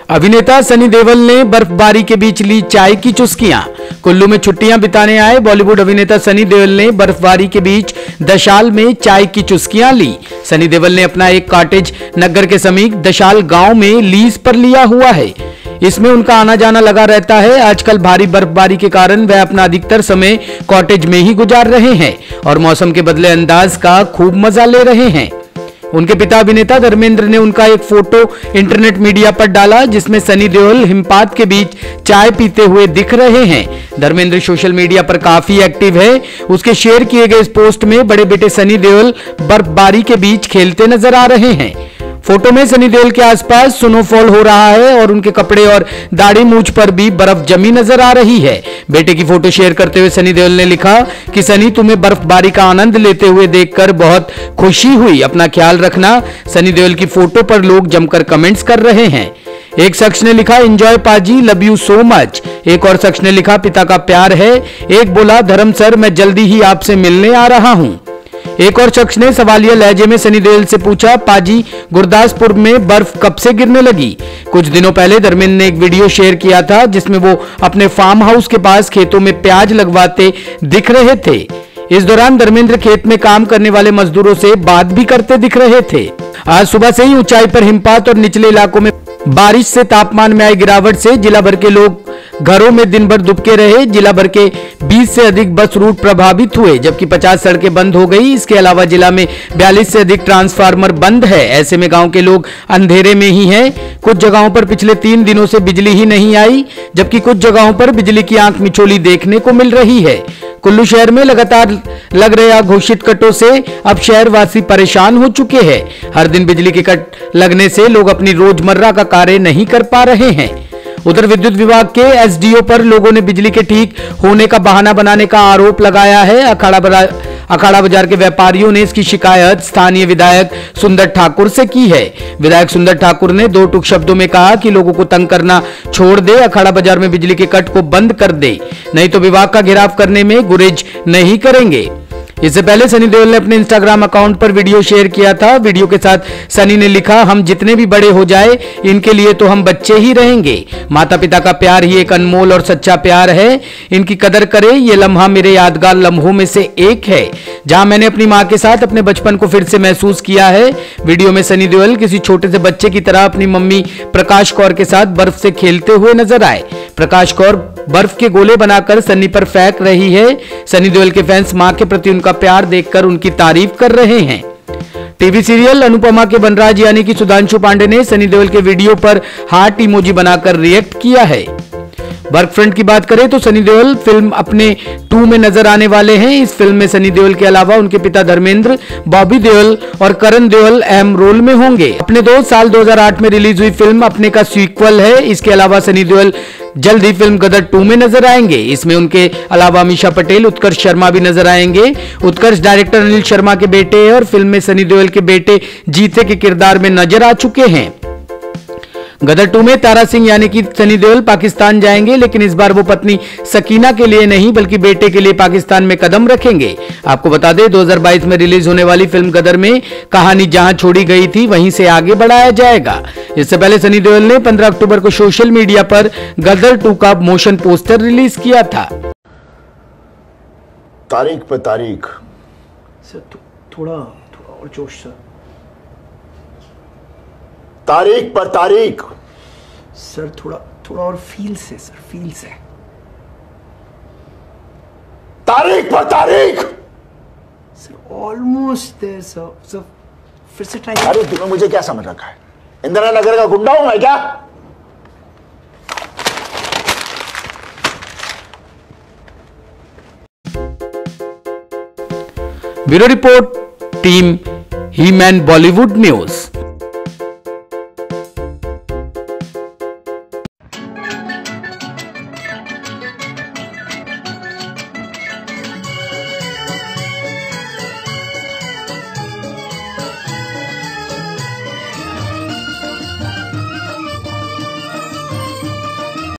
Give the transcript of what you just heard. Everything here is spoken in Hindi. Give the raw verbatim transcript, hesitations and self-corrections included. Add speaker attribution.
Speaker 1: अभिनेता सनी देओल ने बर्फबारी के बीच ली चाय की चुस्कियां। कुल्लू में छुट्टियां बिताने आए बॉलीवुड अभिनेता सनी देओल ने बर्फबारी के बीच दशाल में चाय की चुस्कियां ली। सनी देओल ने अपना एक कॉटेज नगर के समीप दशाल गांव में लीज पर लिया हुआ है। इसमें उनका आना जाना लगा रहता है। आजकल भारी बर्फबारी के कारण वह अपना अधिकतर समय कॉटेज में ही गुजार रहे हैं और मौसम के बदले अंदाज का खूब मजा ले रहे हैं। उनके पिता अभिनेता धर्मेंद्र ने उनका एक फोटो इंटरनेट मीडिया पर डाला, जिसमें सनी देओल हिमपात के बीच चाय पीते हुए दिख रहे हैं। धर्मेंद्र सोशल मीडिया पर काफी एक्टिव है। उसके शेयर किए गए इस पोस्ट में बड़े बेटे सनी देओल बर्फबारी के बीच खेलते नजर आ रहे हैं। फोटो में सनी देओल के आसपास स्नोफॉल हो रहा है और उनके कपड़े और दाढ़ी मूंछ पर भी बर्फ जमी नजर आ रही है। बेटे की फोटो शेयर करते हुए सनी देओल ने लिखा कि सनी, तुम्हें बर्फबारी का आनंद लेते हुए देखकर बहुत खुशी हुई, अपना ख्याल रखना। सनी देओल की फोटो पर लोग जमकर कमेंट्स कर रहे हैं। एक शख्स ने लिखा, एंजॉय पाजी, लव यू सो मच। एक और शख्स ने लिखा, पिता का प्यार है। एक बोला, धर्म सर, मैं जल्दी ही आपसे मिलने आ रहा हूं। एक और शख्स ने सवालिया लहजे में सनी देओल से पूछा, पाजी, गुरदासपुर में बर्फ कब से गिरने लगी? कुछ दिनों पहले धर्मेंद्र ने एक वीडियो शेयर किया था जिसमें वो अपने फार्म हाउस के पास खेतों में प्याज लगवाते दिख रहे थे। इस दौरान धर्मेंद्र खेत में काम करने वाले मजदूरों से बात भी करते दिख रहे थे। आज सुबह से ही ऊंचाई पर हिमपात और निचले इलाकों में बारिश से तापमान में आई गिरावट से जिला भर के लोग घरों में दिन भर दुबके रहे। जिला भर के बीस से अधिक बस रूट प्रभावित हुए, जबकि पचास सड़कें बंद हो गई। इसके अलावा जिला में बयालीस से अधिक ट्रांसफार्मर बंद है। ऐसे में गांव के लोग अंधेरे में ही हैं। कुछ जगहों पर पिछले तीन दिनों से बिजली ही नहीं आई, जबकि कुछ जगहों पर बिजली की आंख मिचोली देखने को मिल रही है। कुल्लू शहर में लगातार लग रहे अघोषित कटों से अब शहरवासी परेशान हो चुके हैं। हर दिन बिजली के कट लगने से लोग अपनी रोजमर्रा का कार्य नहीं कर पा रहे हैं। उधर विद्युत विभाग के एसडीओ पर लोगों ने बिजली के ठीक होने का बहाना बनाने का आरोप लगाया है। अखाड़ा अखाड़ा बाजार के व्यापारियों ने इसकी शिकायत स्थानीय विधायक सुंदर ठाकुर से की है। विधायक सुंदर ठाकुर ने दो टूक शब्दों में कहा कि लोगों को तंग करना छोड़ दे, अखाड़ा बाजार में बिजली के कट को बंद कर दे, नहीं तो विभाग का घेराव करने में गुरेज नहीं करेंगे। इससे पहले सनी देओल ने अपने इंस्टाग्राम अकाउंट पर वीडियो शेयर किया था। वीडियो के साथ सनी ने लिखा, हम जितने भी बड़े हो जाए इनके लिए तो हम बच्चे ही रहेंगे। माता पिता का प्यार ही एक अनमोल और सच्चा प्यार है, इनकी कदर करें। ये लम्हा मेरे यादगार लम्हों में से एक है, जहां मैंने अपनी मां के साथ अपने बचपन को फिर से महसूस किया है। वीडियो में सनी देओल किसी छोटे से बच्चे की तरह अपनी मम्मी प्रकाश कौर के साथ बर्फ से खेलते हुए नजर आए। प्रकाश कौर बर्फ के गोले बनाकर सनी पर फेंक रही है। सनी देओल के फैंस मां के प्रति उनका प्यार देखकर उनकी तारीफ कर रहे हैं। टीवी सीरियल अनुपमा के बनराज यानी कि सुधांशु पांडे ने सनी देओल के वीडियो पर हार्ट इमोजी बनाकर रिएक्ट किया है। वर्क फ्रंट की बात करें तो सनी देओल फिल्म अपने टू में नजर आने वाले हैं। इस फिल्म में सनी देओल के अलावा उनके पिता धर्मेंद्र, बॉबी देओल और करण देओल अहम रोल में होंगे। अपने दो साल दो हज़ार आठ में रिलीज हुई फिल्म अपने का सीक्वल है। इसके अलावा सनी देओल जल्द ही फिल्म गदर टू में नजर आएंगे। इसमें उनके अलावा अमीषा पटेल, उत्कर्ष शर्मा भी नजर आएंगे। उत्कर्ष डायरेक्टर अनिल शर्मा के बेटे हैं और फिल्म में सनी देओल के बेटे जीते के किरदार में नजर आ चुके हैं। गदर टू में तारा सिंह यानी कि सनी देओल पाकिस्तान जाएंगे, लेकिन इस बार वो पत्नी सकीना के लिए नहीं बल्कि बेटे के लिए पाकिस्तान में कदम रखेंगे। आपको बता दें दो हज़ार बाईस में रिलीज होने वाली फिल्म गदर में कहानी जहां छोड़ी गई थी वहीं से आगे बढ़ाया जाएगा। इससे पहले सनी देओल ने पंद्रह अक्टूबर को सोशल मीडिया पर गदर टू का मोशन पोस्टर रिलीज किया था।
Speaker 2: तारीख पे तारीख
Speaker 3: सर, थोड़ा थोड़ा और जोश सर।
Speaker 2: तारीख पर तारीख
Speaker 3: सर, थोड़ा थोड़ा और फील से सर, फील से।
Speaker 2: तारीख पर तारीख
Speaker 3: sir, almost there sir. Sir फिर से ट्राई।
Speaker 2: अरे तुम्हें मुझे क्या समझ रखा है? इंदिरा नगर का गुंडा हूं मैं क्या?
Speaker 1: ब्यूरो रिपोर्ट, टीम ही मैन बॉलीवुड न्यूज।